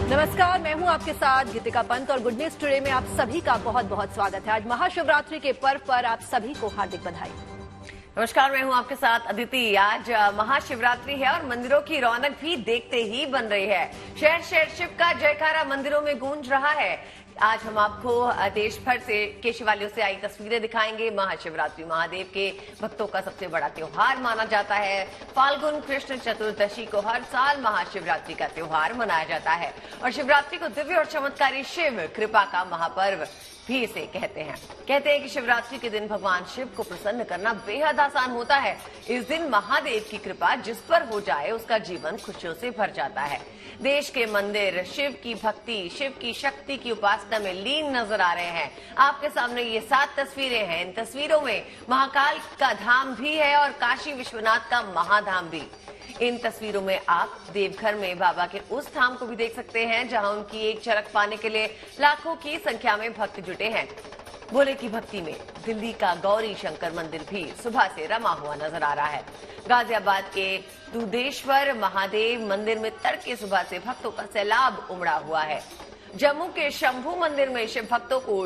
नमस्कार, मैं हूं आपके साथ गीतिका पंत और गुड न्यूज टुडे में आप सभी का बहुत बहुत स्वागत है। आज महाशिवरात्रि के पर्व पर आप सभी को हार्दिक बधाई। नमस्कार, मैं हूं आपके साथ अदिति। आज महाशिवरात्रि है और मंदिरों की रौनक भी देखते ही बन रही है। शहर शहर शिव का जयकारा मंदिरों में गूंज रहा है। आज हम आपको देश भर से के शिवालयों से आई तस्वीरें दिखाएंगे। महाशिवरात्रि महादेव के भक्तों का सबसे बड़ा त्योहार माना जाता है। फाल्गुन कृष्ण चतुर्दशी को हर साल महाशिवरात्रि का त्योहार मनाया जाता है और शिवरात्रि को दिव्य और चमत्कारी शिव कृपा का महापर्व भी इसे कहते हैं कि शिवरात्रि के दिन भगवान शिव को प्रसन्न करना बेहद आसान होता है। इस दिन महादेव की कृपा जिस पर हो जाए उसका जीवन खुशियों से भर जाता है। देश के मंदिर शिव की भक्ति, शिव की शक्ति की उपासना में लीन नजर आ रहे हैं। आपके सामने ये 7 तस्वीरें हैं। इन तस्वीरों में महाकाल का धाम भी है और काशी विश्वनाथ का महाधाम भी। इन तस्वीरों में आप देवघर में बाबा के उस धाम को भी देख सकते हैं जहां उनकी एक झलक पाने के लिए लाखों की संख्या में भक्त जुटे हैं। भोले की भक्ति में दिल्ली का गौरी शंकर मंदिर भी सुबह से रमा हुआ नजर आ रहा है। गाजियाबाद के दुधेश्वर महादेव मंदिर में तड़के सुबह से भक्तों का सैलाब उमड़ा हुआ है। जम्मू के शंभू मंदिर में शिव भक्तों को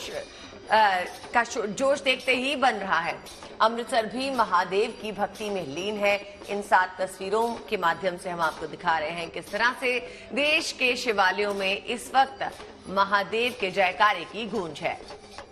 जोश देखते ही बन रहा है। अमृतसर भी महादेव की भक्ति में लीन है। इन 7 तस्वीरों के माध्यम से हम आपको दिखा रहे हैं किस तरह से देश के शिवालयों में इस वक्त महादेव के जयकारे की गूंज है।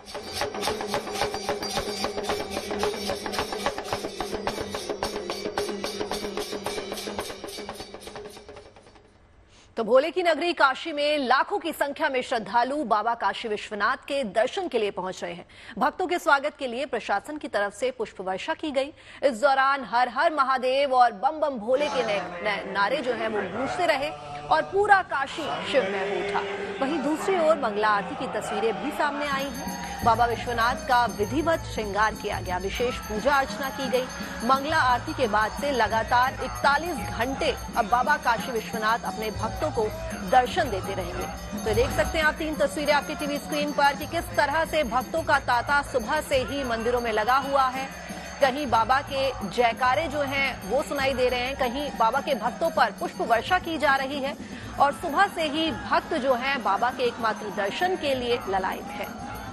तो भोले की नगरी काशी में लाखों की संख्या में श्रद्धालु बाबा काशी विश्वनाथ के दर्शन के लिए पहुंच रहे हैं। भक्तों के स्वागत के लिए प्रशासन की तरफ से पुष्प वर्षा की गई। इस दौरान हर हर महादेव और बम बम भोले के नारे जो हैं वो गूंजते रहे और पूरा काशी शिवमय हो उठा। वहीं दूसरी ओर मंगला आरती की तस्वीरें भी सामने आई हैं। बाबा विश्वनाथ का विधिवत श्रृंगार किया गया, विशेष पूजा अर्चना की गई। मंगला आरती के बाद से लगातार 41 घंटे अब बाबा काशी विश्वनाथ अपने भक्तों को दर्शन देते रहेंगे। तो देख सकते हैं आप 3 तस्वीरें आपकी टीवी स्क्रीन पर कि किस तरह से भक्तों का तांता सुबह से ही मंदिरों में लगा हुआ है। कहीं बाबा के जयकारे जो हैं वो सुनाई दे रहे हैं, कहीं बाबा के भक्तों पर पुष्प वर्षा की जा रही है और सुबह से ही भक्त जो हैं बाबा के एकमात्र दर्शन के लिए ललायत है।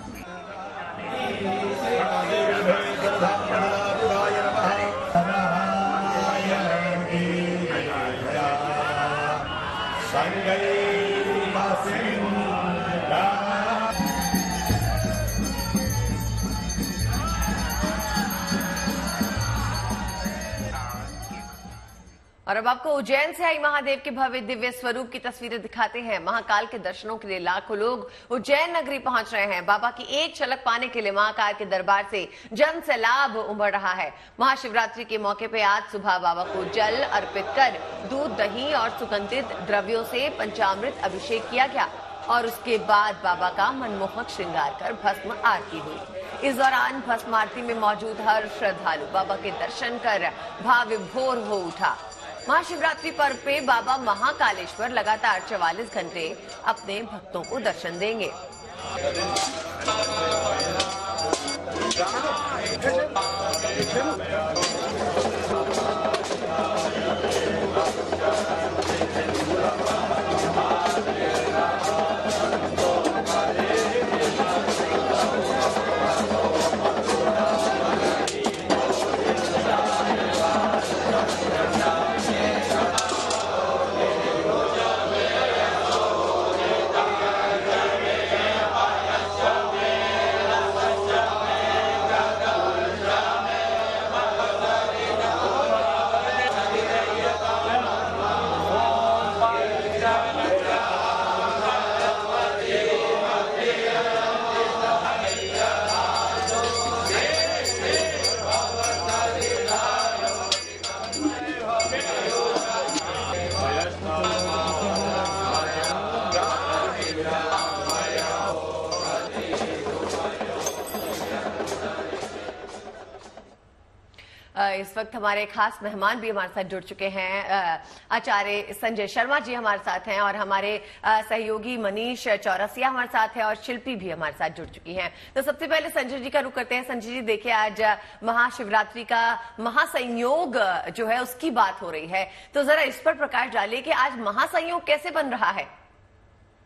और अब आपको उज्जैन से आई महादेव के भव्य दिव्य स्वरूप की तस्वीरें दिखाते हैं। महाकाल के दर्शनों के लिए लाखों लोग उज्जैन नगरी पहुंच रहे हैं। बाबा की एक झलक पाने के लिए महाकाल के दरबार से जन सैलाब उमड़ रहा है। महाशिवरात्रि के मौके पे आज सुबह बाबा को जल अर्पित कर दूध, दही और सुगंधित द्रव्यों से पंचामृत अभिषेक किया गया और उसके बाद बाबा का मनमोहक श्रृंगार कर भस्म आरती हुई। इस दौरान भस्म आरती में मौजूद हर श्रद्धालु बाबा के दर्शन कर भाव विभोर हो उठा। महाशिवरात्रि पर्व पे बाबा महाकालेश्वर लगातार 44 घंटे अपने भक्तों को दर्शन देंगे। इस वक्त हमारे खास मेहमान भी हमारे साथ जुड़ चुके हैं। आचार्य संजय शर्मा जी हमारे साथ हैं और हमारे सहयोगी मनीष चौरसिया हमारे साथ हैं और शिल्पी भी हमारे साथ जुड़ चुकी हैं। तो सबसे पहले संजय जी का रुख करते हैं। संजय जी, देखिए आज महाशिवरात्रि का महासंयोग जो है उसकी बात हो रही है, तो जरा इस पर प्रकाश डालिए कि आज महासंयोग कैसे बन रहा है।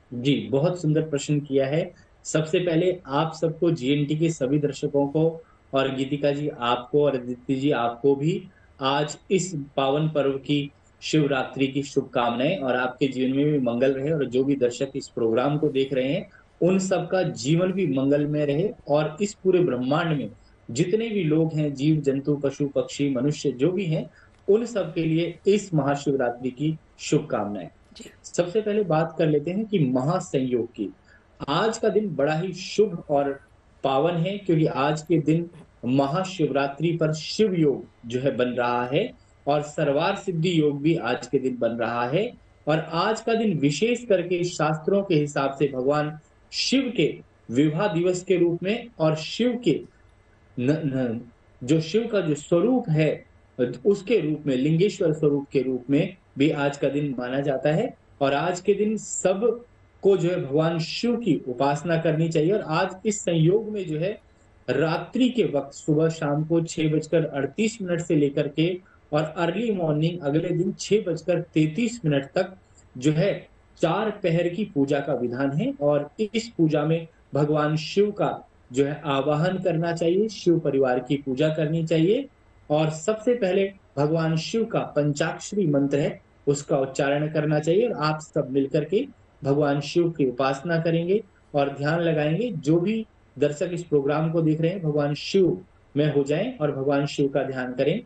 जी, बहुत सुंदर प्रश्न किया है। सबसे पहले आप सबको, जीएनटी के सभी दर्शकों को, और गीतिका जी आपको, और अदिति जी आपको भी आज इस पावन पर्व की शिवरात्रि की शुभकामनाएँ, और आपके जीवन में भी मंगल रहे, और जो भी दर्शक इस प्रोग्राम को देख रहे हैं, उन सबका जीवन भी मंगलमय रहे, और इस पूरे ब्रह्मांड में जितने भी लोग हैं, जीव, जंतु, पशु, पक्षी, मनुष्य जो भी हैं, उन सब के लिए इस महाशिवरात्रि की शुभकामनाएँ। जी। सबसे पहले बात कर लेते हैं कि महासंयोग की। आज का दिन बड़ा ही शुभ और पावन है, क्योंकि आज के दिन महाशिवरात्रि पर शिव योग जो है बन रहा है, और सर्वार सिद्धि योग भी आज के दिन बन रहा है। और आज का दिन विशेष करके शास्त्रों के हिसाब से भगवान शिव के विवाह दिवस के रूप में, और शिव के न, न, जो शिव का जो स्वरूप है उसके रूप में, लिंगेश्वर स्वरूप के रूप में भी आज का दिन माना जाता है। और आज के दिन सब को जो है भगवान शिव की उपासना करनी चाहिए। और आज इस संयोग में जो है रात्रि के वक्त सुबह शाम को 6:38 से लेकर के, और अर्ली मॉर्निंग अगले दिन 6:33 तक जो है 4 पहर की पूजा का विधान है। और इस पूजा में भगवान शिव का जो है आवाहन करना चाहिए, शिव परिवार की पूजा करनी चाहिए, और सबसे पहले भगवान शिव का पंचाक्षरी मंत्र है उसका उच्चारण करना चाहिए। और आप सब मिलकर के भगवान शिव की उपासना करेंगे और ध्यान लगाएंगे। जो भी दर्शक इस प्रोग्राम को देख रहे हैं, भगवान शिव में हो जाएं और भगवान शिव का ध्यान करें।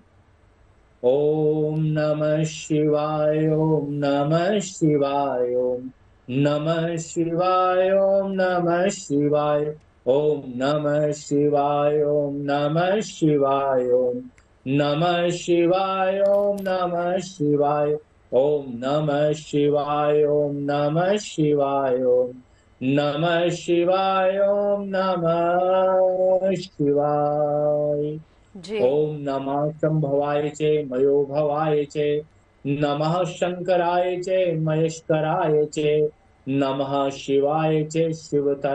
ओम नमः शिवाय, ओम नमः शिवाय, ओम नमः शिवाय, ओम नमः शिवाय, ओम नमः शिवाय, ओम नमः शिवाय, ओम नमः शिवाय, ओम नमः शिवाय, ओम नमः शिवाय, ओम नमः शिवाय, ओम नमः शिवाय, ओम नमः शिवाय। जी। ओम नमः संभवाय चे मयो भवाय चे, नमः शंकराय चे महेश्वराय चे, नमः शिवाय चे शिवतराय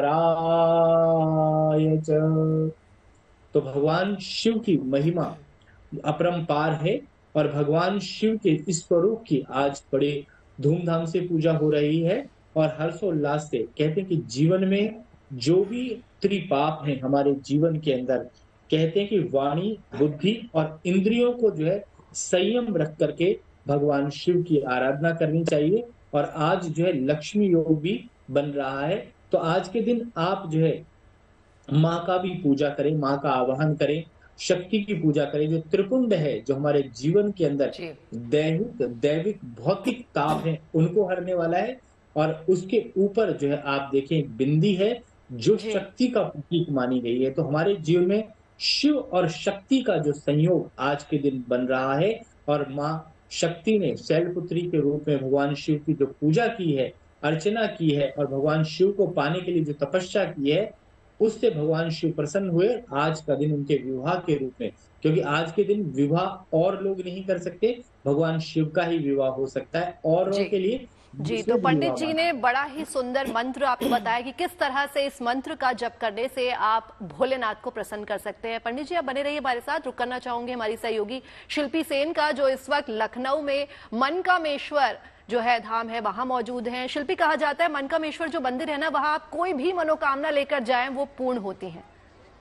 च। तो भगवान शिव की महिमा अपरंपार है, और भगवान शिव के इस स्वरूप की आज बड़े धूमधाम से पूजा हो रही है। और हर्षोल्लास से कहते हैं कि जीवन में जो भी त्रिपाप है हमारे जीवन के अंदर, कहते हैं कि वाणी, बुद्धि और इंद्रियों को जो है संयम रख करके भगवान शिव की आराधना करनी चाहिए। और आज जो है लक्ष्मी योग भी बन रहा है, तो आज के दिन आप जो है माँ का भी पूजा करें, माँ का आवाहन करें, शक्ति की पूजा करें। जो त्रिपुंड है, जो हमारे जीवन के अंदर जी। दैविक भौतिक ताप है, उनको हरने वाला है। और उसके ऊपर जो है आप देखें एक बिंदी है जो जी। शक्ति का प्रतीक मानी गई है। तो हमारे जीवन में शिव और शक्ति का जो संयोग आज के दिन बन रहा है, और माँ शक्ति ने शैलपुत्री के रूप में भगवान शिव की जो पूजा की है, अर्चना की है, और भगवान शिव को पाने के लिए जो तपस्या की है, उससे भगवान शिव प्रसन्न हुए। आज का दिन उनके विवाह के रूप में, क्योंकि आज के दिन विवाह और लोग नहीं कर सकते, भगवान शिव का ही विवाह हो सकता है, औरों जी। के लिए जी, तो पंडित जी ने बड़ा ही सुंदर मंत्र आपको बताया कि किस तरह से इस मंत्र का जप करने से आप भोलेनाथ को प्रसन्न कर सकते हैं। पंडित जी आप बने रहिए हमारे साथ। रुक करना चाहूंगे हमारी सहयोगी शिल्पी सेन का, जो इस वक्त लखनऊ में मनकामेश्वर जो है धाम है वहां मौजूद हैं। शिल्पी, कहा जाता है मनकामेश्वर जो मंदिर है ना, वहां आप कोई भी मनोकामना लेकर जाएं वो पूर्ण होती है।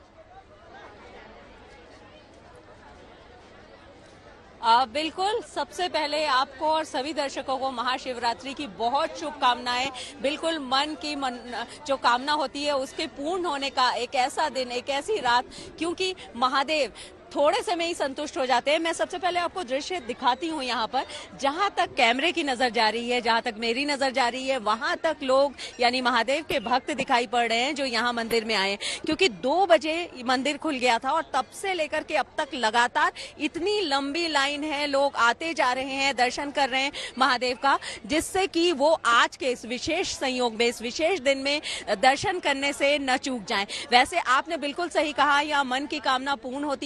बिल्कुल, सबसे पहले आपको और सभी दर्शकों को महाशिवरात्रि की बहुत शुभकामनाएं। बिल्कुल मन की जो कामना होती है उसके पूर्ण होने का एक ऐसा दिन, एक ऐसी रात, क्योंकि महादेव थोड़े से में ही संतुष्ट हो जाते हैं। मैं सबसे पहले आपको दृश्य दिखाती हूँ यहाँ पर, जहाँ तक कैमरे की नजर जा रही है, जहाँ तक मेरी नजर जा रही है, वहां तक लोग यानी महादेव के भक्त दिखाई पड़ रहे हैं जो यहाँ मंदिर में आए, क्योंकि 2 बजे मंदिर खुल गया था और तब से लेकर के अब तक लगातार इतनी लंबी लाइन है, लोग आते जा रहे हैं, दर्शन कर रहे हैं महादेव का, जिससे कि वो आज के इस विशेष संयोग में, इस विशेष दिन में दर्शन करने से न चूक जाएं। वैसे आपने बिल्कुल सही कहा, यहाँ मन की कामना पूर्ण होती है,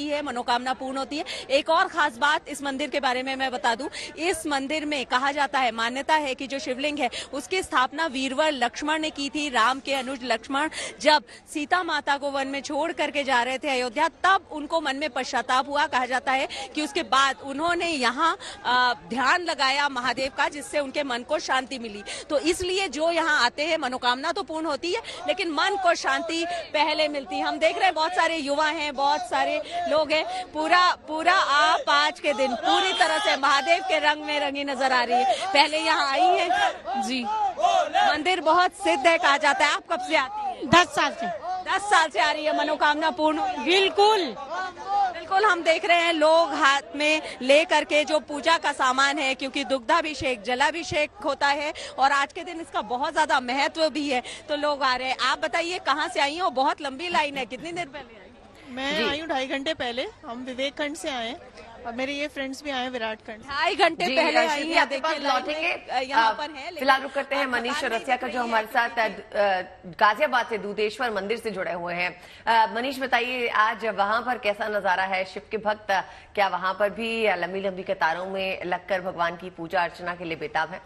मनोकामना पूर्ण होती है। एक और खास बात इस मंदिर के बारे में मैं बता दूं, इस मंदिर में कहा जाता है, मान्यता है कि जो शिवलिंग है उसकी स्थापना वीरवर लक्ष्मण ने की थी। राम के अनुज लक्ष्मण जब सीता माता को वन में छोड़ करके जा रहे थे अयोध्या, तब उनको मन में पश्चाताप हुआ। कहा जाता है कि उसके बाद उन्होंने यहाँ ध्यान लगाया महादेव का, जिससे उनके मन को शांति मिली। तो इसलिए जो यहाँ आते हैं मनोकामना तो पूर्ण होती है, लेकिन मन को शांति पहले मिलती है। हम देख रहे हैं बहुत सारे युवा हैं, बहुत सारे लोग हैं। पूरा आप आज के दिन पूरी तरह से महादेव के रंग में रंगी नजर आ रही है। पहले यहाँ आई है जी। मंदिर बहुत सिद्ध है कहा जाता है। आप कब से आती है? 10 साल से। 10 साल से आ रही है। मनोकामना पूर्ण? बिल्कुल बिल्कुल। हम देख रहे हैं लोग हाथ में ले करके जो पूजा का सामान है, क्योंकि दुग्धाभिषेक जलाभिषेक होता है और आज के दिन इसका बहुत ज्यादा महत्व भी है, तो लोग आ रहे हैं। आप बताइए कहाँ से आई हैं? और बहुत लंबी लाइन है, कितनी देर पहले आई? मैं आई हूँ 2.5 घंटे पहले। हम विवेक खंड से आए और मेरे ये फ्रेंड्स भी आए विराट खंड। 2.5 घंटे पहले आई हैं। देखिए लौटेंगे, यहाँ पर है। फिलहाल रुक करते हैं मनीष रसिया का, जो हमारे साथ गाजियाबाद से दूधेश्वर मंदिर से जुड़े हुए हैं। मनीष बताइए, आज वहां पर कैसा नजारा है? शिव के भक्त क्या वहां पर भी लंबी लंबी कतारों में लगकर भगवान की पूजा अर्चना के लिए बेताब है?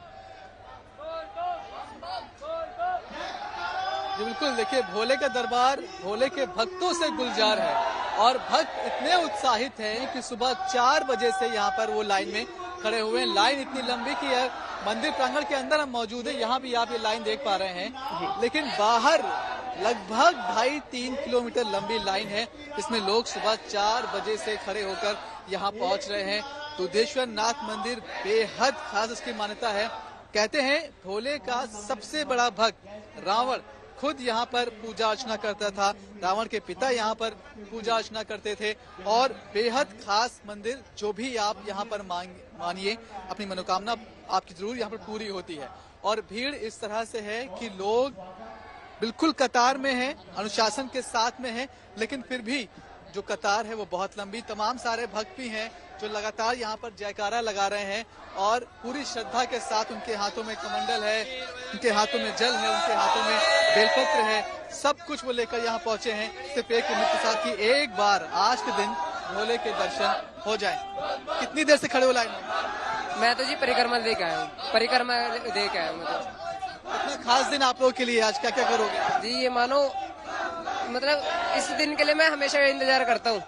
जी बिल्कुल, देखिए भोले का दरबार भोले के भक्तों से गुलजार है और भक्त इतने उत्साहित हैं कि सुबह 4 बजे से यहाँ पर वो लाइन में खड़े हुए हैं। लाइन इतनी लंबी कि है, मंदिर प्रांगण के अंदर हम मौजूद हैं, यहाँ भी आप ये लाइन देख पा रहे हैं, लेकिन बाहर लगभग 2.5-3 किलोमीटर लंबी लाइन है, जिसमें लोग सुबह 4 बजे से खड़े होकर यहाँ पहुंच रहे हैं। दूधेश्वर नाथ मंदिर बेहद खास इसकी मान्यता है। कहते हैं भोले का सबसे बड़ा भक्त रावण खुद यहाँ पर पूजा अर्चना करता था। रावण के पिता यहाँ पर पूजा अर्चना करते थे और बेहद खास मंदिर, जो भी आप यहाँ पर मानिए अपनी मनोकामना आपकी जरूर यहाँ पर पूरी होती है। और भीड़ इस तरह से है कि लोग बिल्कुल कतार में हैं, अनुशासन के साथ में हैं, लेकिन फिर भी जो कतार है वो बहुत लंबी। तमाम सारे भक्त भी हैं जो लगातार यहाँ पर जयकारा लगा रहे हैं और पूरी श्रद्धा के साथ उनके हाथों में कमंडल है, उनके हाथों में जल है, उनके हाथों में बेलपत्र है, सब कुछ वो लेकर यहाँ पहुंचे हैं सिर्फ एक उम्मीद के साथ कि एक बार आज के दिन भोले के दर्शन हो जाए। कितनी देर से खड़े हो लाइन में? मैं तो जी परिक्रमा दे के आया हूँ, परिक्रमा दे के आया हूँ। इतना खास दिन आप लोगों के लिए आज क्या क्या करोगे? जी ये मानो मतलब इस दिन के लिए मैं हमेशा इंतजार करता हूँ।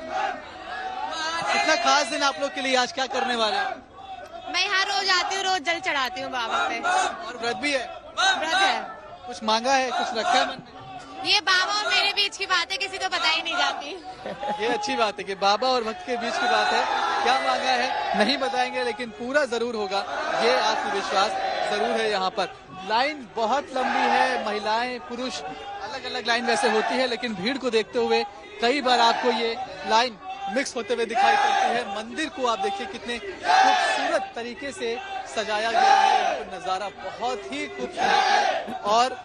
इतना खास दिन आप लोग के लिए आज क्या करने वाले हैं? मैं यहाँ रोज आती हूँ, रोज जल चढ़ाती हूँ बाबा पे। और व्रत भी है? व्रत है। कुछ मांगा है, कुछ रखा है मन में? ये बाबा और मेरे बीच की बात है, किसी को पता ही नहीं जाती। ये अच्छी बात है कि बाबा और भक्त के बीच की बात है। क्या मांगा है नहीं बताएंगे, लेकिन पूरा जरूर होगा, ये आत्मविश्वास जरूर है। यहाँ पर लाइन बहुत लंबी है, महिलाएं पुरुष अलग अलग लाइन वैसे होती है, लेकिन भीड़ को देखते हुए कई बार आपको ये लाइन मिक्स होते हुए दिखाई पड़ती है। मंदिर को आप देखिए कितने खूबसूरत तरीके से सजाया गया है, यहाँ पर नजारा बहुत ही खूबसूरत है और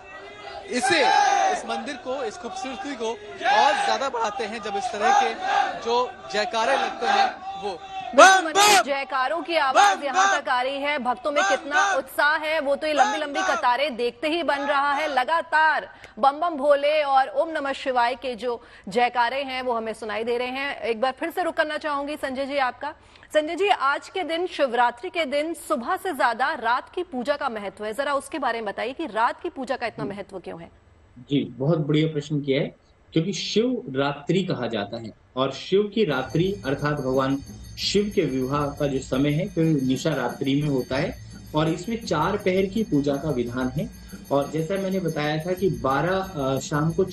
इस मंदिर को, इस खूबसूरती को और ज्यादा बढ़ाते हैं जब इस तरह के जो जयकारे लगते हैं वो। जयकारों की आवाज यहाँ तक आ रही है, भक्तों में कितना उत्साह है वो तो ये लंबी लंबी कतारें देखते ही बन रहा है। लगातार बम बम भोले और ओम नमः शिवाय के जो जयकारे हैं वो हमें सुनाई दे रहे हैं। एक बार फिर से रुक करना चाहूंगी संजय जी आपका। संजय जी, आज के दिन शिवरात्रि के दिन सुबह से ज्यादा रात की पूजा का महत्व है, जरा उसके बारे में बताइए कि रात की पूजा का इतना महत्व क्यों है? जी, बहुत बढ़िया प्रश्न किया है, क्योंकि शिव रात्रि कहा जाता है और शिव की रात्रि अर्थात भगवान शिव के विवाह का जो समय है तो निशा रात्रि में होता है और इसमें 4 पहर की पूजा का विधान है। और जैसा मैंने बताया था कि शाम को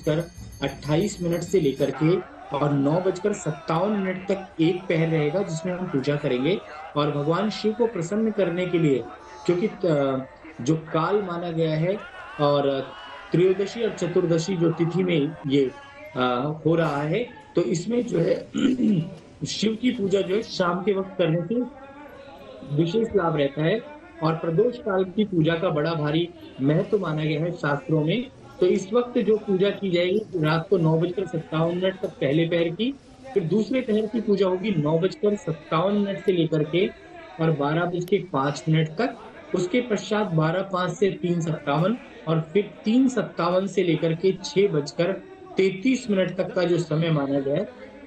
6:28 से लेकर के और 9:57 तक एक पहर रहेगा जिसमें हम पूजा करेंगे। और भगवान शिव को प्रसन्न करने के लिए, क्योंकि जो काल माना गया है और त्रयोदशी और चतुर्दशी जो तिथि में ये हो रहा है, तो इसमें जो है शिव की पूजा जो है शाम के वक्त करने से विशेष लाभ रहता है और प्रदोष काल की पूजा का बड़ा भारी महत्व माना गया है शास्त्रों में। तो इस वक्त जो पूजा की जाएगी रात को 9:57 तक पहले पहर की, फिर दूसरे पहर की पूजा होगी 9:57 से लेकर के और 12:05 तक। उसके पश्चात 12:05 से 3:57 और फिर 3:57 से लेकर के 6:33 तक का जो समय माना गया है,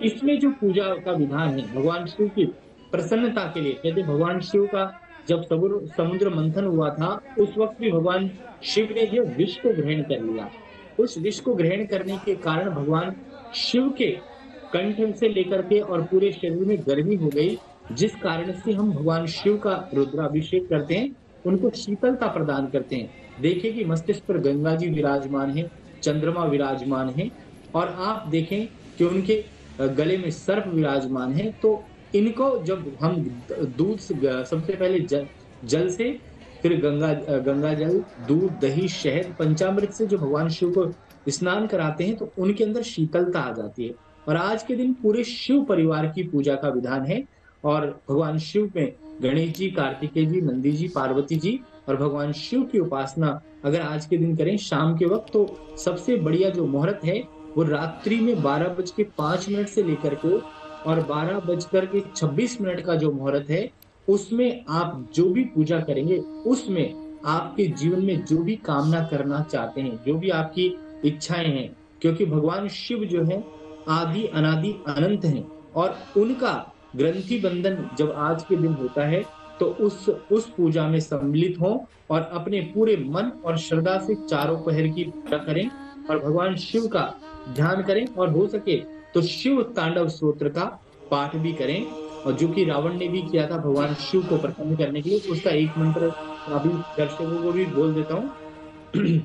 इसमें जो पूजा का विधान है भगवान शिव की प्रसन्नता के लिए, कहते भगवान शिव का जब समुद्र मंथन हुआ था उस वक्त भी भगवान शिव ने जो विष को ग्रहण कर लिया। उस विष को ग्रहण करने के कारण भगवान शिव के कंठ से लेकर के और पूरे शरीर में गर्मी हो गई, जिस कारण से हम भगवान शिव का रुद्राभिषेक करते हैं, उनको शीतलता प्रदान करते हैं। देखिए कि मस्तिष्क पर गंगा जी विराजमान है, चंद्रमा विराजमान है और आप देखें कि उनके गले में सर्प विराजमान है। तो इनको जब हम दूध से सबसे पहले जल से, फिर गंगा जल, दूध, दही, शहद, पंचामृत से जो भगवान शिव को स्नान कराते हैं तो उनके अंदर शीतलता आ जाती है। और आज के दिन पूरे शिव परिवार की पूजा का विधान है और भगवान शिव में गणेश जी, कार्तिकेय जी, नंदी जी, पार्वती जी और भगवान शिव की उपासना अगर आज के दिन करें शाम के वक्त, तो सबसे बढ़िया जो मुहूर्त है वो रात्रि में 12:05 से लेकर के और 12:26 का जो मुहूर्त है, उसमें आप जो भी पूजा करेंगे उसमें आपके जीवन में जो भी कामना करना चाहते हैं, जो भी आपकी इच्छाएं हैं, क्योंकि भगवान शिव जो है आदि अनादि अनंत हैं और उनका ग्रंथि बंधन जब आज के दिन होता है तो उस पूजा में सम्मिलित हों और अपने पूरे मन और श्रद्धा से चारों पहर की पूजा करें और भगवान शिव का ध्यान करें और हो सके तो शिव तांडव स्तोत्र का पाठ भी करें, और जो कि रावण ने भी किया था भगवान शिव को प्रसन्न करने के लिए। उसका एक मंत्र अभी दर्शकों को भी बोल देता हूँ।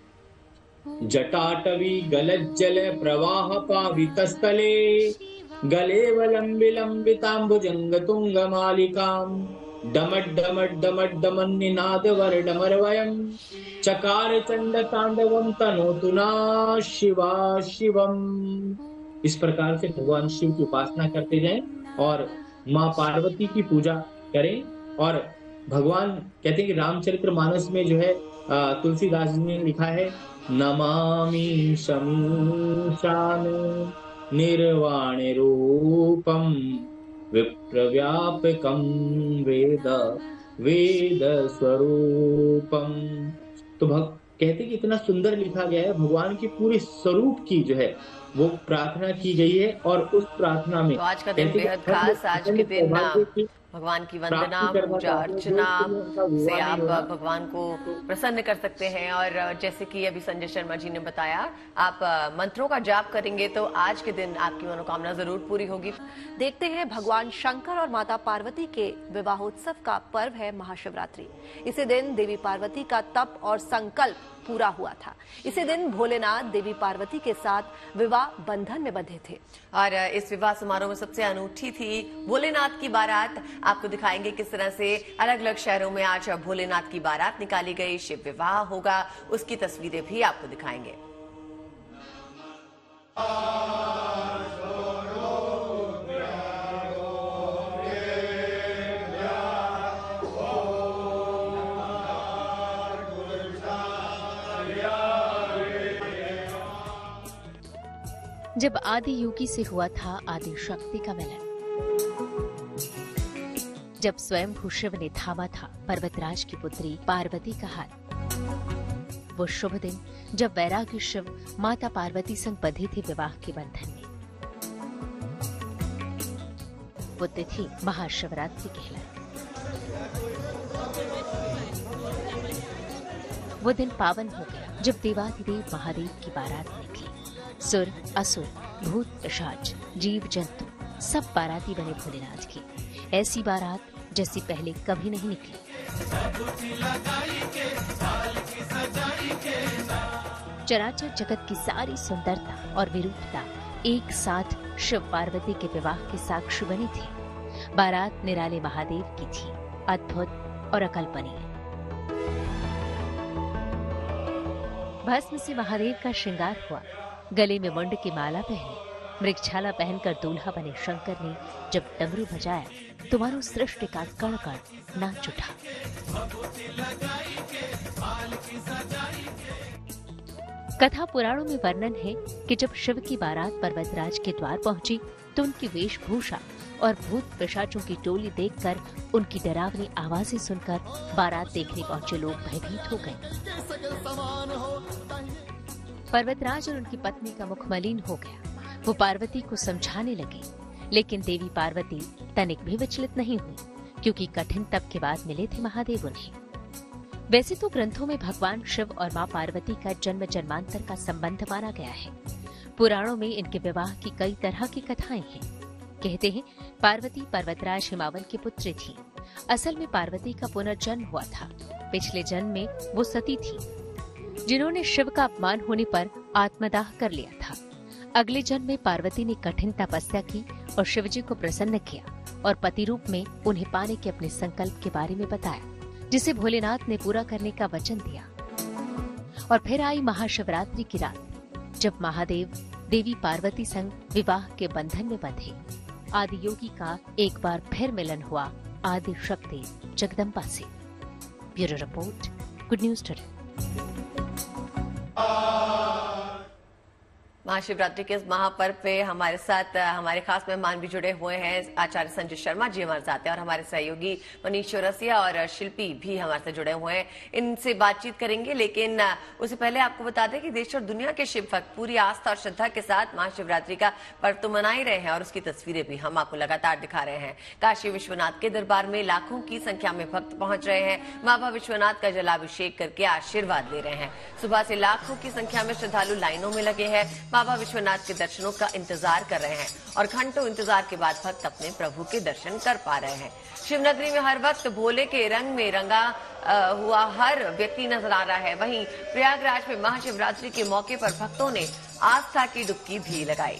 जटाटवी गलज्जल प्रवाह पावितस्थले गलेवलम्बिलम्बिताम्बुजंग तुंग मालिकाम डमट निनाद वर डमरवयम चकार चंड तांडवम तनोतु नः शिवा शिवम। इस प्रकार से भगवान शिव की उपासना करते जाएं और माँ पार्वती की पूजा करें। और भगवान कहते हैं कि रामचरितमानस में जो है तुलसीदास जी ने लिखा है, नमामि शमीशान निर्वाण रूपम विप्रव्यापकम वेद वेद स्वरूपम। तो कहते कि इतना सुंदर लिखा गया है, भगवान के पूरे स्वरूप की जो है वो प्रार्थना की गई है। और उस प्रार्थना में तो आज का दिन बेहद खास, आज के दिन भगवान की वंदना, पूजा अर्चना से आप भगवान को प्रसन्न कर सकते हैं। और जैसे कि अभी संजय शर्मा जी ने बताया, आप मंत्रों का जाप करेंगे तो आज के दिन आपकी मनोकामना जरूर पूरी होगी। देखते हैं, भगवान शंकर और माता पार्वती के विवाहोत्सव का पर्व है महाशिवरात्रि। इसी दिन देवी पार्वती का तप और संकल्प पूरा हुआ था। इसी दिन भोलेनाथ देवी पार्वती के साथ विवाह बंधन में बंधे थे। और इस विवाह समारोह में सबसे अनूठी थी भोलेनाथ की बारात। आपको दिखाएंगे किस तरह से अलग अलग शहरों में आज भोलेनाथ की बारात निकाली गई, शिव विवाह होगा, उसकी तस्वीरें भी आपको दिखाएंगे। जब आदि योगी से हुआ था आदि शक्ति का मिलन, जब स्वयं शिव ने थामा था पर्वतराज की पुत्री पार्वती का हाथ, वो शुभ दिन जब वैराग्य शिव माता पार्वती संग बंधे थे विवाह के बंधन में, वो तिथि महाशिवरात्रि कहलाई। वो दिन पावन हो गया जब देवाधिदेव महादेव की बारात निकली। सुर, असुर, भूत, पिशाच, जीव जंतु सब बाराती बने भोलेनाथ की। ऐसी बारात जैसी पहले कभी नहीं निकली। चराचर जगत की सारी सुंदरता और विरूपता एक साथ शिव पार्वती के विवाह के साक्षी बनी थी। बारात निराले महादेव की थी, अद्भुत और अकल्पनीय। भस्म से महादेव का श्रृंगार हुआ, गले में मुंड की माला पहनी, मृगछाला पहनकर दूल्हा बने शंकर ने जब डमरू बजाया तो मानो सृष्टि का कण कण नाच उठा। कथा पुराणों में वर्णन है कि जब शिव की बारात पर्वतराज के द्वार पहुंची तो उनकी वेशभूषा और भूत पिशाचों की टोली देखकर, उनकी डरावनी आवाजें सुनकर बारात देखने पहुंचे लोग भयभीत हो गए। पर्वतराज और उनकी पत्नी का मुख मलिन हो गया। वो पार्वती को समझाने लगे, लेकिन देवी पार्वती तनिक भी विचलित नहीं हुई, क्योंकि कठिन तप के बाद मिले थे महादेव उन्हें। वैसे तो ग्रंथों में भगवान शिव और मां पार्वती का जन्म जन्मांतर का संबंध माना गया है। पुराणों में इनके विवाह की कई तरह की कथाएं हैं। कहते हैं पार्वती पर्वतराज हिमावन की पुत्री थी। असल में पार्वती का पुनर्जन्म हुआ था। पिछले जन्म में वो सती थी, जिन्होंने शिव का अपमान होने पर आत्मदाह कर लिया था। अगले जन्म में पार्वती ने कठिन तपस्या की और शिवजी को प्रसन्न किया और पति रूप में उन्हें पाने के अपने संकल्प के बारे में बताया, जिसे भोलेनाथ ने पूरा करने का वचन दिया। और फिर आई महाशिवरात्रि की रात, जब महादेव देवी पार्वती संग विवाह के बंधन में बंधे। आदि योगी का एक बार फिर मिलन हुआ आदि शक्ति जगदम्बा से। Bureau report, good news today. Mahashivratri के इस महापर्व पे हमारे साथ हमारे खास मेहमान भी जुड़े हुए हैं। आचार्य संजय शर्मा जी हमारे साथ हैं और हमारे सहयोगी मनीष चौरसिया और शिल्पी भी हमारे साथ जुड़े हुए हैं। इनसे बातचीत करेंगे, लेकिन उससे पहले आपको बता दें कि देश और दुनिया के शिव भक्त पूरी आस्था और श्रद्धा के साथ महाशिवरात्रि का पर्व तो मना ही रहे हैं और उसकी तस्वीरें भी हम आपको लगातार दिखा रहे हैं। काशी विश्वनाथ के दरबार में लाखों की संख्या में भक्त पहुंच रहे हैं। बाबा विश्वनाथ का जलाभिषेक करके आशीर्वाद ले रहे हैं। सुबह से लाखों की संख्या में श्रद्धालु लाइनों में लगे हैं, बाबा विश्वनाथ के दर्शनों का इंतजार कर रहे हैं और घंटों इंतजार के बाद भक्त अपने प्रभु के दर्शन कर पा रहे हैं। शिवनगरी में हर वक्त भोले के रंग में रंगा हुआ हर व्यक्ति नजर आ रहा है। वहीं प्रयागराज में महाशिवरात्रि के मौके पर भक्तों ने आस्था की डुबकी भी लगाई।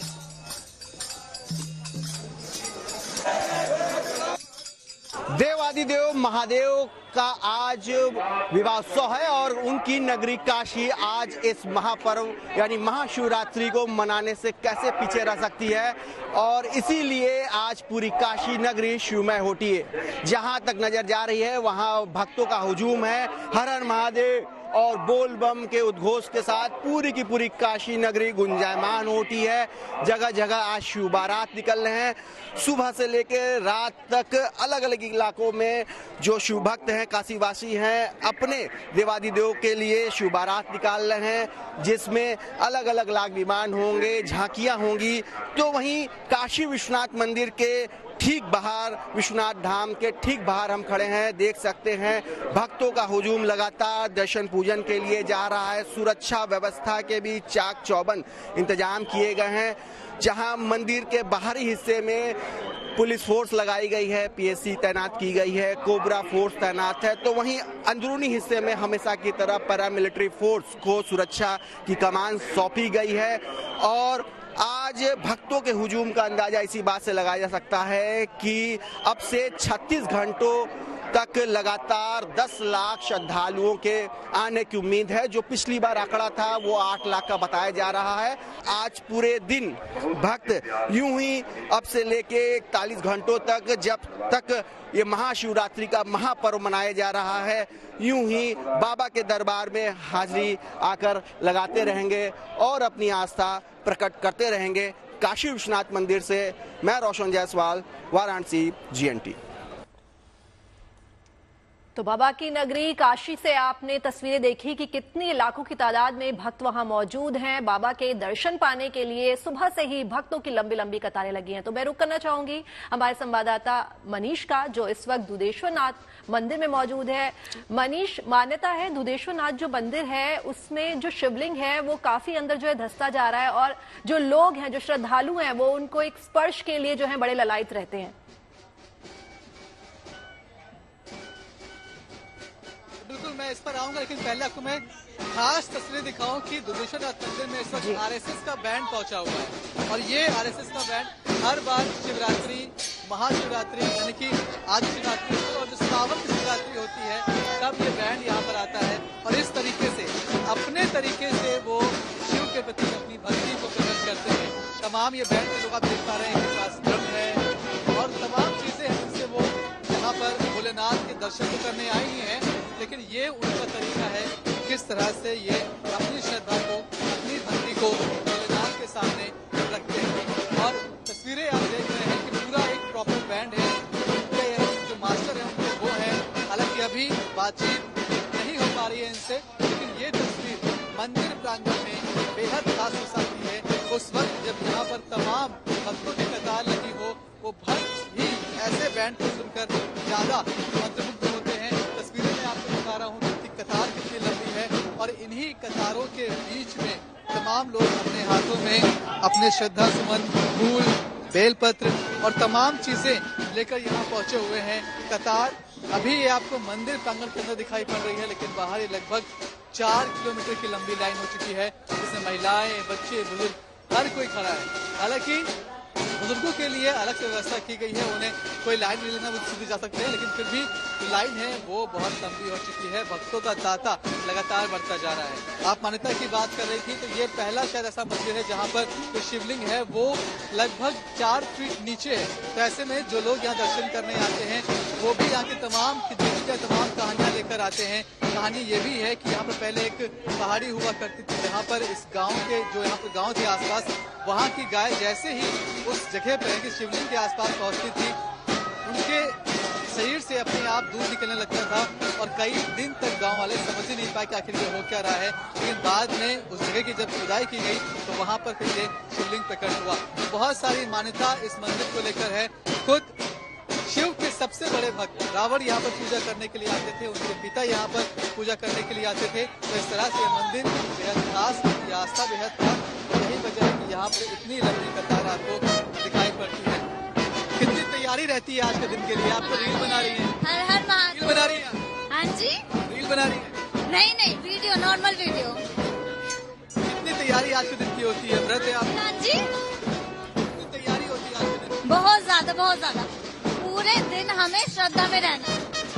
देवादिदेव महादेव का आज विवाहोत्सव है और उनकी नगरी काशी आज इस महापर्व यानी महाशिवरात्रि को मनाने से कैसे पीछे रह सकती है। और इसीलिए आज पूरी काशी नगरी शिवमय होती है। जहां तक नजर जा रही है वहां भक्तों का हुजूम है। हर हर महादेव और बोल बम के उद्घोष के साथ पूरी की पूरी काशी नगरी गुंजायमान होती है। जगह जगह आज शिव बारात निकल रहे हैं। सुबह से लेकर रात तक अलग अलग इलाकों में जो शिव भक्त हैं, काशीवासी हैं, अपने देवादिदेव के लिए शिव बारात निकाल रहे हैं, जिसमें अलग अलग लाग विमान होंगे, झांकियां होंगी। तो वहीं काशी विश्वनाथ मंदिर के ठीक बाहर, विश्वनाथ धाम के ठीक बाहर हम खड़े हैं। देख सकते हैं भक्तों का हुजूम लगातार दर्शन पूजन के लिए जा रहा है। सुरक्षा व्यवस्था के भी चाक चौबंद इंतजाम किए गए हैं। जहां मंदिर के बाहरी हिस्से में पुलिस फोर्स लगाई गई है, पीएससी तैनात की गई है, कोबरा फोर्स तैनात है, तो वहीं अंदरूनी हिस्से में हमेशा की तरह पैरामिलिट्री फोर्स को सुरक्षा की कमान सौंपी गई है। और आज भक्तों के हुजूम का अंदाजा इसी बात से लगाया जा सकता है कि अब से 36 घंटों तक लगातार 10 लाख श्रद्धालुओं के आने की उम्मीद है। जो पिछली बार आंकड़ा था वो 8 लाख का बताया जा रहा है। आज पूरे दिन भक्त यूं ही अब से लेके 41 घंटों तक, जब तक ये महाशिवरात्रि का महापर्व मनाया जा रहा है, यूं ही बाबा के दरबार में हाजिरी आकर लगाते रहेंगे और अपनी आस्था प्रकट करते रहेंगे। काशी विश्वनाथ मंदिर से मैं रोशन जायसवाल, वाराणसी, GNT। तो बाबा की नगरी काशी से आपने तस्वीरें देखी कि कितनी लाखों की तादाद में भक्त वहां मौजूद हैं। बाबा के दर्शन पाने के लिए सुबह से ही भक्तों की लंबी लंबी कतारें लगी हैं। तो मैं रुक करना चाहूंगी हमारे संवाददाता मनीष का, जो इस वक्त दुधेश्वर नाथ मंदिर में मौजूद है। मनीष, मान्यता है दुधेश्वर नाथ जो मंदिर है उसमें जो शिवलिंग है वो काफी अंदर जो है धंसता जा रहा है और जो लोग हैं, जो श्रद्धालु हैं, वो उनको एक स्पर्श के लिए जो है बड़े ललायित रहते हैं। बिल्कुल, मैं इस पर आऊंगा, लेकिन पहले आपको मैं खास तस्वीरें दिखाऊं कि दुधेश्वर नाथ मंदिर में इस वक्त RSS का बैंड पहुंचा हुआ है। और ये RSS का बैंड हर बार शिवरात्रि, महाशिवरात्रि यानी कि आदि शिवरात्रि और जो श्रावण की शिवरात्रि होती है तब ये बैंड यहाँ पर आता है और इस तरीके से अपने तरीके से वो शिव के प्रति अपनी भक्ति को प्रकट करते हैं। तमाम ये बैंड के लोग आप देख पा रहे हैं, इनके पास ड्रम है और तमाम चीजें हैं जिनसे वो यहाँ पर भोलेनाथ के दर्शन तो करने आई ही हैं, लेकिन ये उनका तरीका है किस तरह से ये अपनी श्रद्धा को, अपनी भक्ति को भोलेनाथ के सामने रखते हैं। और तस्वीरें आप देख रहे हैं कि पूरा एक प्रॉपर बैंड है। उनके जो मास्टर हैं उनके वो हैं, हालांकि अभी बातचीत नहीं हो पा रही है इनसे, लेकिन ये तस्वीर मंदिर प्रांगण में बेहद खास हो सकती है। उस वक्त जब यहाँ पर तमाम भक्तों की कतार लगी हो, वो भक्त भी ऐसे बैंड को सुनकर ज्यादा मंत्रमुग्ध होते हैं। तस्वीरें मैं आपको दिखा रहा हूँ कि कतार कितनी लंबी है और इन्हीं कतारों के बीच में तमाम लोग अपने हाथों में अपने श्रद्धा सुमन, फूल, बेलपत्र और तमाम चीजें लेकर यहाँ पहुंचे हुए हैं। कतार अभी ये आपको मंदिर प्रांगण के अंदर दिखाई पड़ रही है, लेकिन बाहर ये लगभग 4 किलोमीटर की लंबी लाइन हो चुकी है, जिसमें महिलाएं, बच्चे, बुजुर्ग हर कोई खड़ा है। हालांकि बुजुर्गों के लिए अलग से व्यवस्था की गई है, उन्हें कोई लाइन नहीं लेना, वो सीधे जा सकते हैं, लेकिन फिर भी लाइन है वो बहुत लंबी हो चुकी है। भक्तों का तांता लगातार बढ़ता जा रहा है। आप मान्यता की बात कर रही थी, तो ये पहला शायद ऐसा मंदिर है जहाँ पर जो शिवलिंग है वो लगभग 4 फीट नीचे है। तो ऐसे में जो लोग यहाँ दर्शन करने आते हैं वो भी यहाँ की तमाम कहानियां लेकर आते हैं। कहानी ये भी है कि यहाँ पर पहले एक पहाड़ी हुआ करती थी, जहाँ पर इस गांव के जो यहाँ पर गांव के आसपास, वहाँ की गाय जैसे ही उस जगह पर कि शिवलिंग के आसपास पहुँचती थी, उनके शरीर से अपने आप दूध निकलने लगता था और कई दिन तक गांव वाले समझ ही नहीं पाए कि आखिर ये हो क्या रहा है। लेकिन बाद में उस जगह की जब खुदाई की गई तो वहाँ पर फिर ये शिवलिंग प्रकट हुआ। बहुत सारी मान्यता इस मंदिर को लेकर है। खुद शिव के सबसे बड़े भक्त रावण यहाँ पर पूजा करने के लिए आते थे, उनके पिता यहाँ पर पूजा करने के लिए आते थे। तो इस तरह से मंदिर बेहद खास, आस्था बेहद था। यही वजह है कि यहाँ पर इतनी लंबी कतार आपको दिखाई पड़ती है। कितनी तैयारी रहती है आज के दिन के लिए? आप तो रील बना रही है? हर हर महादेव। रील बना रही है? हाँ जी। रील बना रही है? नहीं, वीडियो, नॉर्मल वीडियो। कितनी तैयारी आज के दिन की होती है? व्रत है आप? हाँ जी। कितनी तैयारी होती है आज के दिन? बहुत ज्यादा। पूरे दिन हमें श्रद्धा में रहना।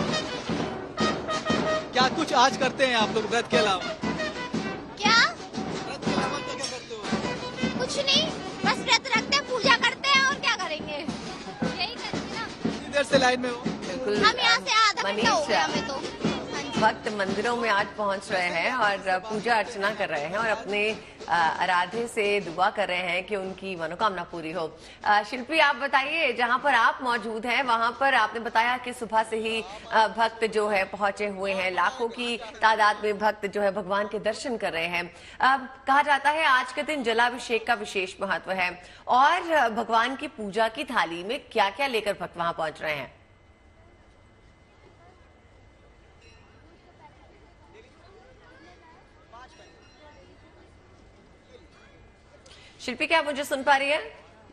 क्या कुछ आज करते हैं आप लोग व्रत के अलावा? क्या? व्रत के अलावा क्या करते हो? कुछ नहीं, बस व्रत रखते हैं, पूजा करते हैं और क्या करेंगे, यही करेंगे ना। कितनी देर से लाइन में हो? बिल्कुल। हम यहाँ से आधा घंटा हो गया हमें तो। भक्त मंदिरों में आज पहुंच रहे हैं और पूजा अर्चना कर रहे हैं और अपने आराध्य से दुआ कर रहे हैं कि उनकी मनोकामना पूरी हो। शिल्पी, आप बताइए, जहां पर आप मौजूद हैं वहां पर आपने बताया कि सुबह से ही भक्त जो है पहुंचे हुए हैं, लाखों की तादाद में भक्त जो है भगवान के दर्शन कर रहे हैं। कहा जाता है आज के दिन जलाभिषेक का विशेष महत्व है और भगवान की पूजा की थाली में क्या क्या लेकर भक्त वहां पहुंच रहे हैं? शिल्पी, क्या आप मुझे सुन पा रही है?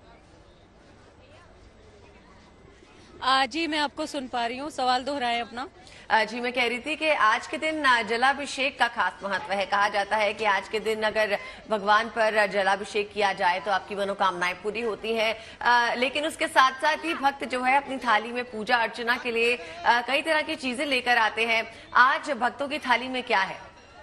जी, मैं आपको सुन पा रही हूँ। सवाल दोहराएं अपना। जी, मैं कह रही थी कि आज के दिन जलाभिषेक का खास महत्व है। कहा जाता है कि आज के दिन अगर भगवान पर जलाभिषेक किया जाए तो आपकी मनोकामनाएं पूरी होती हैं। लेकिन उसके साथ साथ ही भक्त जो है अपनी थाली में पूजा अर्चना के लिए कई तरह की चीजें लेकर आते हैं। आज भक्तों की थाली में क्या है?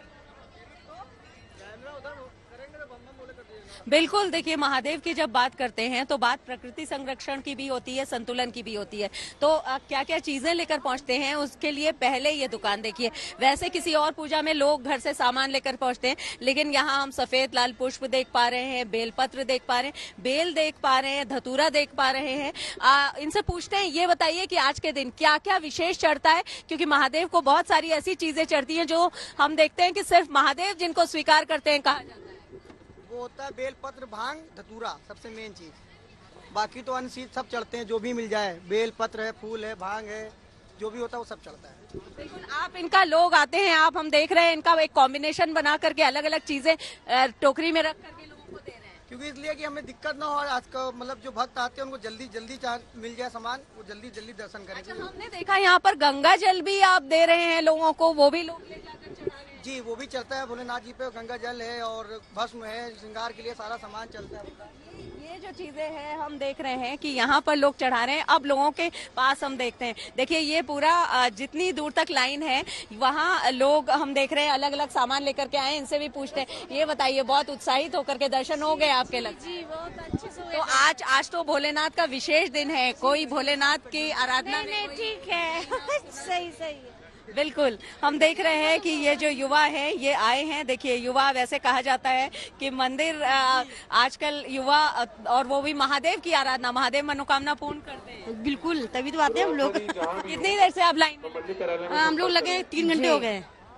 बिल्कुल, देखिए, महादेव की जब बात करते हैं तो बात प्रकृति संरक्षण की भी होती है, संतुलन की भी होती है। तो क्या क्या चीजें लेकर पहुंचते हैं उसके लिए पहले ये दुकान देखिए। वैसे किसी और पूजा में लोग घर से सामान लेकर पहुंचते हैं, लेकिन यहाँ हम सफेद लाल पुष्प देख पा रहे हैं, बेलपत्र देख पा रहे हैं, बेल देख पा रहे हैं, धतूरा देख पा रहे हैं। इनसे पूछते हैं, ये बताइए कि आज के दिन क्या क्या विशेष चढ़ता है, क्योंकि महादेव को बहुत सारी ऐसी चीजें चढ़ती हैं जो हम देखते हैं कि सिर्फ महादेव जिनको स्वीकार करते हैं कहा जाता है। वो होता है बेलपत्र, भांग, धतूरा, सबसे मेन चीज। बाकी तो अन्य चीज सब चढ़ते हैं, जो भी मिल जाए। बेलपत्र है, फूल है, भांग है, जो भी होता है वो सब चढ़ता है। बिल्कुल, आप इनका लोग आते हैं, आप हम देख रहे हैं इनका एक कॉम्बिनेशन बना करके अलग अलग चीजें टोकरी में रख करके लोगों को दे रहे हैं, क्योंकि इसलिए कि हमें दिक्कत ना हो। आज का मतलब जो भक्त आते हैं उनको जल्दी जल्दी मिल जाए सामान, वो जल्दी जल्दी दर्शन करें। अच्छा, हमने देखा यहाँ पर गंगा जल भी आप दे रहे हैं लोगों को, वो भी लोग ले जाकर चढ़ा रहे हैं। जी, वो भी चलता है भोलेनाथ जी पे। गंगा जल है और भस्म है, श्रृंगार के लिए सारा सामान चलता है। ये जो चीजें हैं हम देख रहे हैं कि यहाँ पर लोग चढ़ा रहे हैं। अब लोगों के पास हम देखते हैं, देखिए ये पूरा जितनी दूर तक लाइन है वहाँ लोग हम देख रहे हैं अलग अलग सामान लेकर के आए हैं। इनसे भी पूछते हैं, ये बताइए, बहुत उत्साहित होकर के दर्शन हो गए आपके लग? जी, बहुत अच्छे से। तो आज तो भोलेनाथ का विशेष दिन है, कोई भोलेनाथ की आराधना नहीं, ठीक है। सही है। बिल्कुल, हम देख रहे हैं कि ये जो युवा है ये आए हैं। देखिए, युवा, वैसे कहा जाता है कि मंदिर आजकल युवा, और वो भी महादेव की आराधना, महादेव मनोकामना पूर्ण करते हैं। बिल्कुल, तभी तो आते हैं हम लोग। कितनी देर से आप लाइन में? हम लोग लगे 3 घंटे हो गए।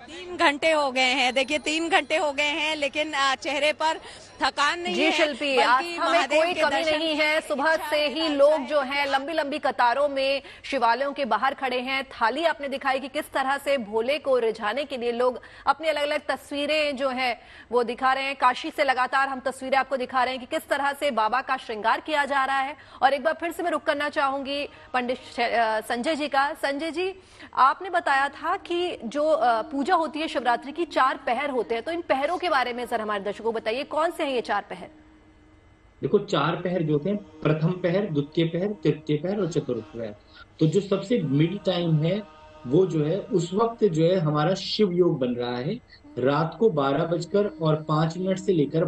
3 घंटे हो गए हैं, देखिए 3 घंटे हो गए हैं, लेकिन चेहरे पर थकान नहीं जी है। शिल्पी, आस्था में कोई कमी नहीं है। सुबह से ही लोग जो हैं लंबी लंबी कतारों में शिवालयों के बाहर खड़े हैं। थाली आपने दिखाई कि किस तरह से भोले को रिझाने के लिए लोग अपनी अलग अलग तस्वीरें जो है वो दिखा रहे हैं। काशी से लगातार हम तस्वीरें आपको दिखा रहे हैं कि किस तरह से बाबा का श्रृंगार किया जा रहा है। और एक बार फिर से मैं रुक करना चाहूंगी पंडित संजय जी का। संजय जी, आपने बताया था कि जो पूजा होती है शिवरात्रि की 4 पहर होते हैं, तो इन पहरों के बारे में सर हमारे दर्शकों को बताइए, कौन से हैं ये 4 पहर? देखो, 4 पहर जो होते हैं, प्रथम पहर, द्वितीय पहर, तृतीय पहर और चतुर्थ पहर। तो जो सबसे मिड टाइम है वो जो है उस वक्त जो है हमारा शिव योग बन रहा है। रात को 12:05 से लेकर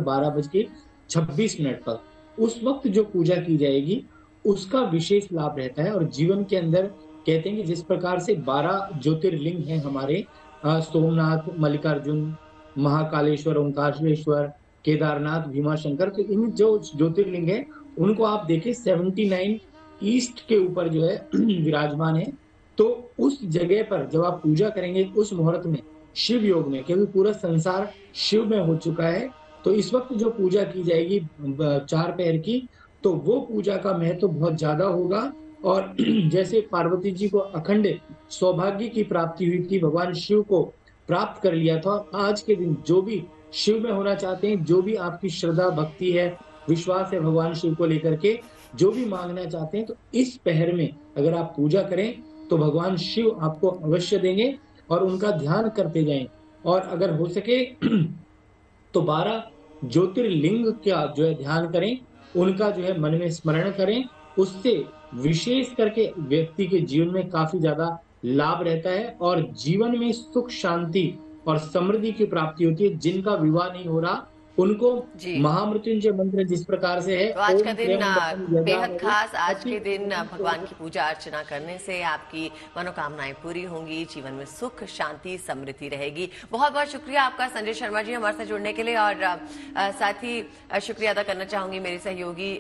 12:26 तक उस वक्त जो पूजा की जाएगी उसका विशेष लाभ रहता है। और जीवन के अंदर कहते हैं कि जिस प्रकार से 12 ज्योतिर्लिंग हैं हमारे, सोमनाथ, मल्लिकार्जुन, महाकालेश्वर, ओंकारेश्वर, केदारनाथ, भीमाशंकर, तो इन जो ज्योतिर्लिंग है उनको आप देखिए 79 ईस्ट के ऊपर जो है विराजमान है। तो उस जगह पर जब आप पूजा करेंगे उस मुहूर्त में शिव योग में, क्योंकि पूरा संसार शिव में हो चुका है, तो इस वक्त जो पूजा की जाएगी 4 पहर की, तो वो पूजा का महत्व बहुत ज्यादा होगा। और जैसे पार्वती जी को अखंड सौभाग्य की प्राप्ति हुई थी, भगवान शिव को प्राप्त कर लिया था, आज के दिन जो भी शिव में होना चाहते हैं, जो भी आपकी श्रद्धा भक्ति है, विश्वास है भगवान शिव को लेकर के, जो भी मांगना चाहते हैं, तो इस पहर में अगर आप पूजा करें तो भगवान शिव आपको अवश्य देंगे और उनका ध्यान करते जाएं। और अगर हो सके तो 12 ज्योतिर्लिंग का जो है ध्यान करें, उनका जो है मन में स्मरण करें। उससे विशेष करके व्यक्ति के जीवन में काफी ज्यादा लाभ रहता है और जीवन में सुख, शांति और समृद्धि की प्राप्ति होती है। जिनका विवाह नहीं हो रहा उनको महामृत्युंजय मंत्र जिस प्रकार से है, तो आज का दिन बेहद खास। आज के दिन भगवान की पूजा अर्चना करने से आपकी मनोकामनाएं पूरी होंगी, जीवन में सुख, शांति, समृद्धि रहेगी। बहुत बहुत शुक्रिया आपका संजय शर्मा जी हमारे साथ जुड़ने के लिए। और साथ ही शुक्रिया अदा करना चाहूंगी मेरे सहयोगी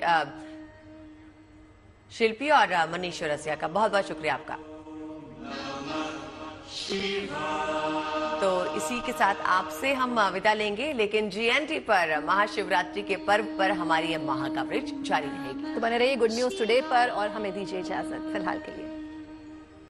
शिल्पी और मनीष रसिया का। बहुत बहुत शुक्रिया आपका। तो इसी के साथ आपसे हम विदा लेंगे, लेकिन GNT पर महाशिवरात्रि के पर्व पर हमारी यह महा कवरेज जारी रहेगी। तो बने रहिए गुड न्यूज टुडे पर और हमें दीजिए इजाजत फिलहाल के लिए।